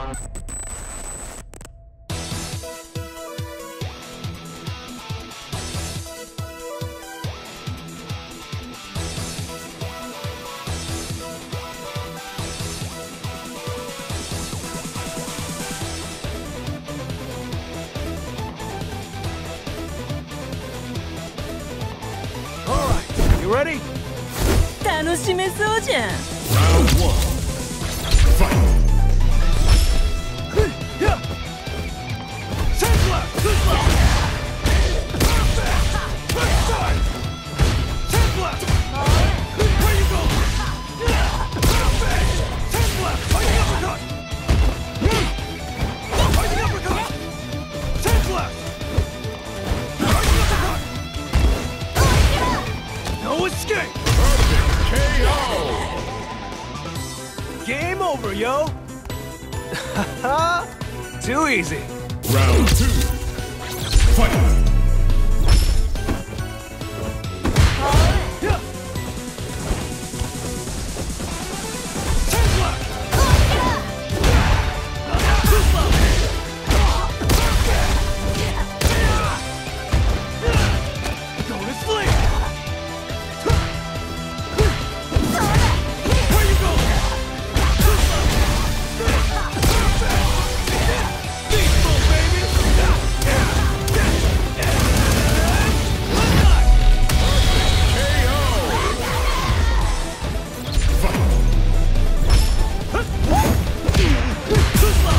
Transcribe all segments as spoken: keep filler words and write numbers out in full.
You ready? 楽しめそうじゃん。 Round one. Fight. Yeah. Turn left. Turn left. Left side. Turn left. Where you go? Turn left. Fighting uppercut. Fighting uppercut. Turn left. Fighting uppercut. No escape. K O. Game over, yo. Too easy. Round two. Fight. Yeah. Turn left. Too slow. Go to sleep. Where you going? Too slow. Peaceful, baby. K O. Fight. Too slow.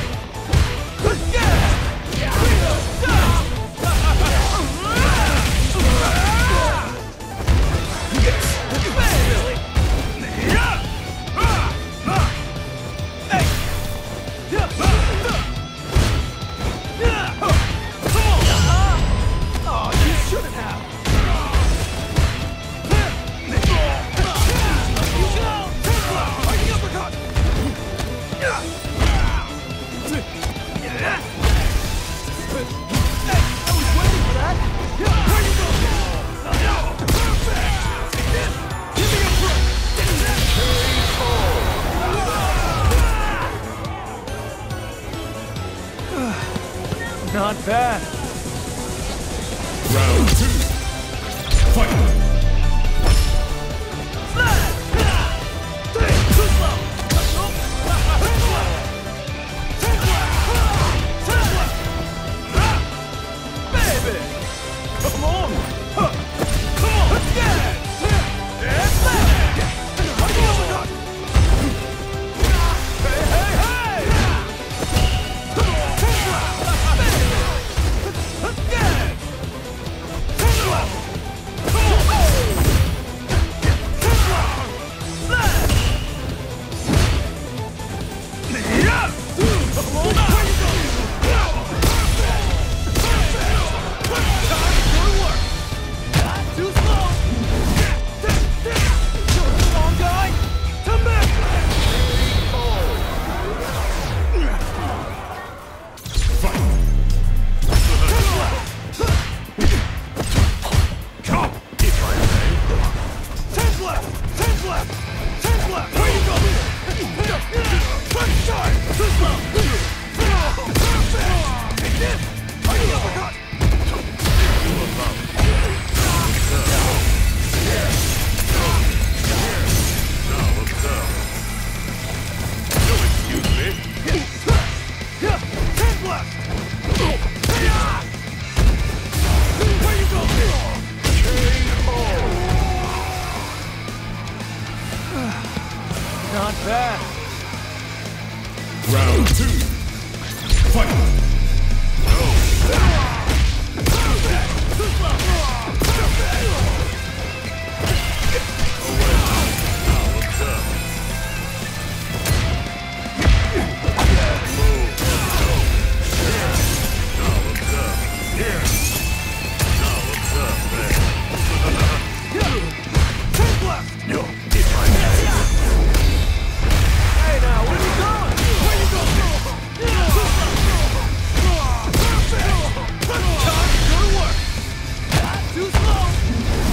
Oh, you shouldn't have. Fighting uppercut. I was waiting for that. Where you go? Give me a break. Not bad. Round two. Fight. Baby! Come on! Huh. Come on! Let's get it! And left! Fighting uppercut! Hey, hey, hey! Come on! Take left! Baby! Let's get it! Take left! Come on! Take left! Left! Yeah! Come on! Where you go? Too slow! Come on, guy! Come back! Fight. Come. Ten left! Ten left! Ten left! Where you go? Left side! Too slow! Take this! Fighting uppercut! Yeah! Ten left! Where you go? Not bad. Round two. Fight. Hey now, where you going? Where you going? Time to go to work. Too slow.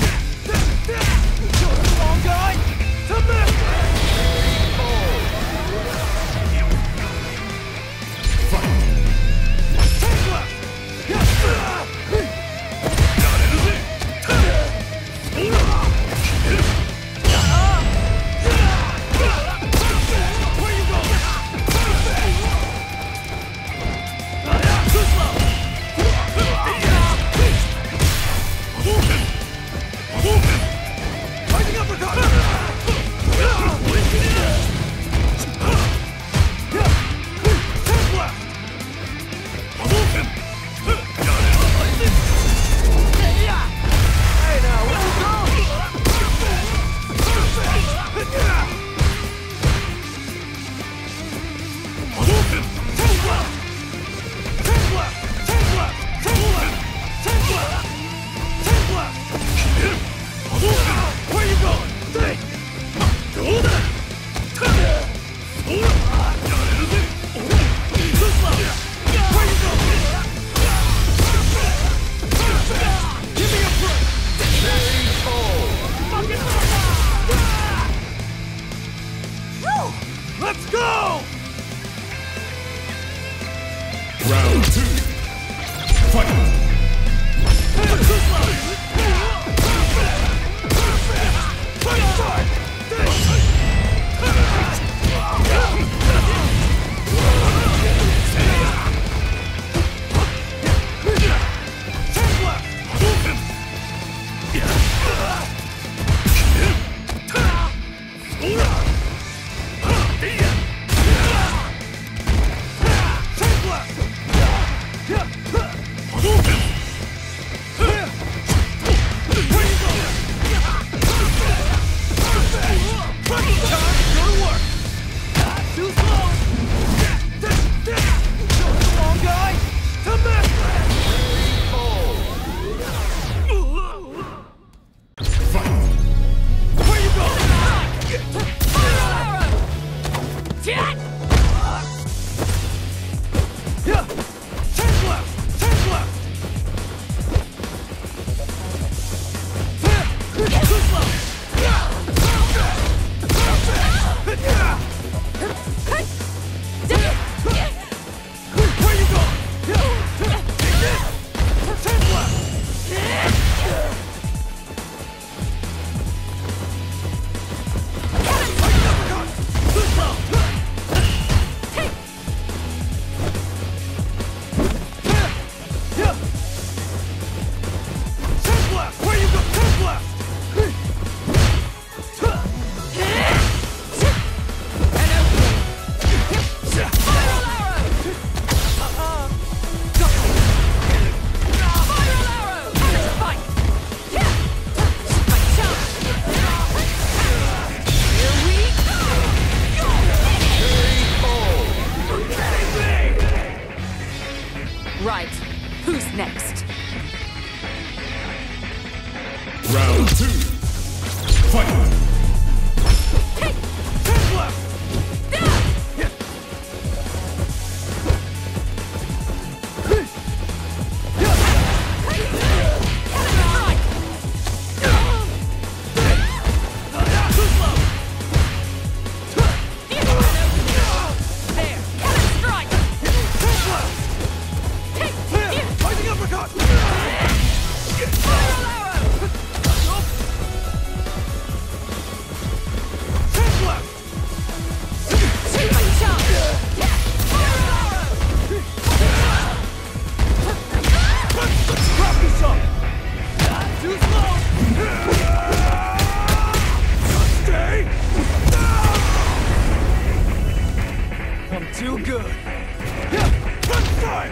too good. Yeah, one side.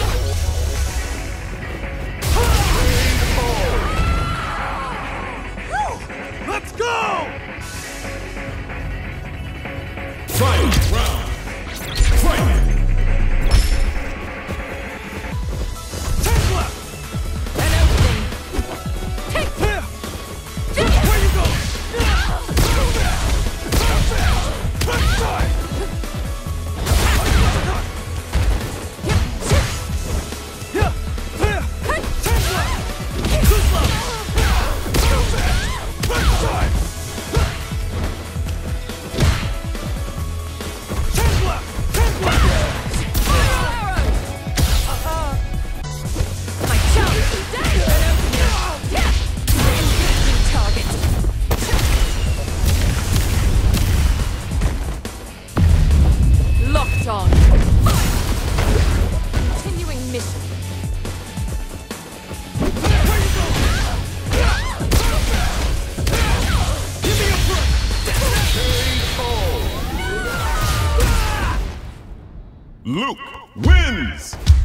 Let's go! Fight round. Fight. Take left. An opening. Take Here. this. Where you going? Left side. Yeah. Here. Take left. Too slow. Left side. Take left. Take left. My chance. An opening. Yeah. Engaging target. Locked on. Continuing mission. Where you going? Give me a break. Luke wins!